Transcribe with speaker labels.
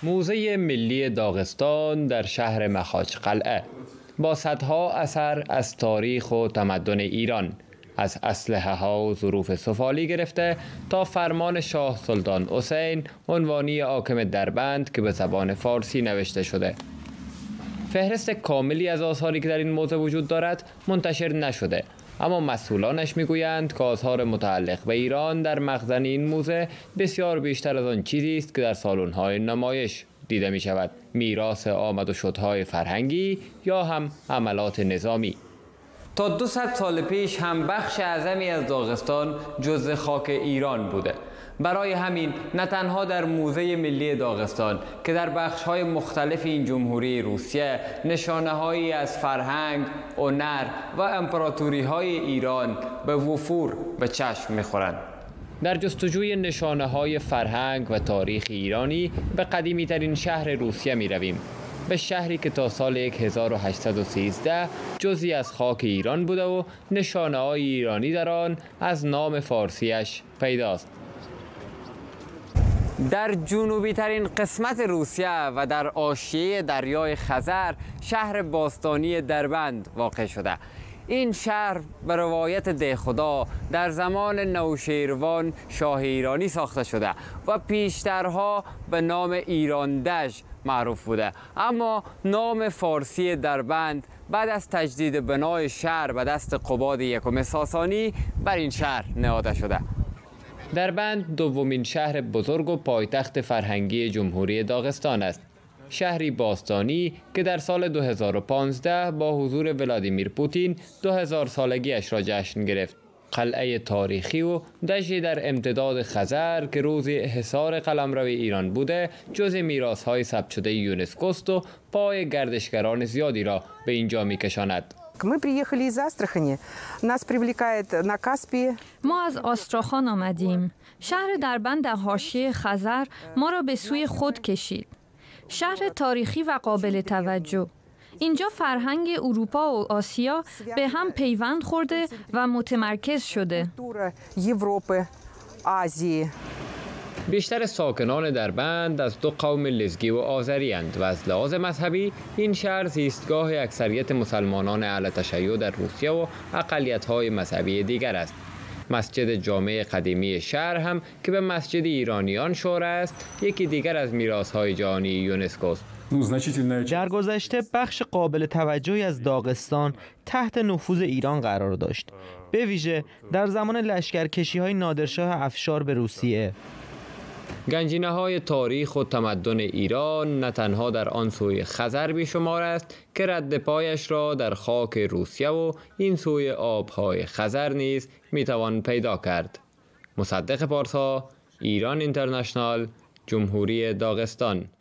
Speaker 1: موزه ملی داغستان در شهر مخاچ قلعه با صدها اثر از تاریخ و تمدن ایران، از اسلحه ها و ظروف سفالی گرفته تا فرمان شاه سلطان حسین عنوانی حاکم دربند که به زبان فارسی نوشته شده. فهرست کاملی از آثاری که در این موزه وجود دارد منتشر نشده، اما مسئولانش میگویند که آثار متعلق به ایران در مخزن این موزه بسیار بیشتر از آن چیزی است که در سالن‌های نمایش دیده می شود: میراث آمد و شدهای فرهنگی یا هم عملات نظامی. تا 200 سال پیش هم بخش اعظمی از داغستان جزء خاک ایران بوده. برای همین نه تنها در موزه ملی داغستان که در بخش‌های مختلف این جمهوری روسیه نشانه‌هایی از فرهنگ، هنر و امپراتوری‌های ایران به وفور به چشم می‌خورند. در جستجوی نشانه‌های فرهنگ و تاریخ ایرانی به قدیمی‌ترین شهر روسیه می‌رویم، به شهری که تا سال 1813 جزئی از خاک ایران بوده و نشانه‌های ایرانی در آن از نام فارسیش پیداست. در جنوبی ترین قسمت روسیه و در حاشیه دریای خزر شهر باستانی دربند واقع شده. این شهر به روایت دهخدا در زمان نوشیروان شاه ایرانی ساخته شده و پیشترها به نام ایراندژ معروف بوده، اما نام فارسی دربند بعد از تجدید بنای شهر به دست قباد یکم ساسانی بر این شهر نهاده شده. دربند دومین شهر بزرگ و پایتخت فرهنگی جمهوری داغستان است. شهری باستانی که در سال 2015 با حضور ولادیمیر پوتین 2000 سالگیش را جشن گرفت. قلعه تاریخی و دژی در امتداد خزر که روزی حصار قلمرو ایران بوده جزء میراث‌های ثبت شده یونسکو است و پای گردشگران زیادی را به اینجا می‌کشاند.
Speaker 2: ما از آستراخان آمدیم. شهر دربند در حاشیه خزر ما را به سوی خود کشید. شهر تاریخی و قابل توجه. اینجا فرهنگ اروپا و آسیا به هم پیوند خورده و متمرکز شده.
Speaker 1: بیشتر ساکنان دربند از دو قوم لزگی و آذری اند و از لحاظ مذهبی این شهر زیستگاه اکثریت مسلمانان اهل تشیع در روسیه و اقلیت‌های مذهبی دیگر است. مسجد جامع قدیمی شهر هم که به مسجد ایرانیان شهره است، یکی دیگر از میراث‌های جهانی یونسکو است.
Speaker 3: در گذشته بخش قابل توجهی از داغستان تحت نفوذ ایران قرار داشت، به ویژه در زمان لشکرکشی‌های نادرشاه افشار به روسیه.
Speaker 1: گنجینه‌های تاریخ و تمدن ایران نه تنها در آن سوی خزر بیشمار است که رد پایش را در خاک روسیه و این سوی آب‌های خزر نیز میتوان پیدا کرد. مصدق پارسا، ایران اینترنشنال، جمهوری داغستان.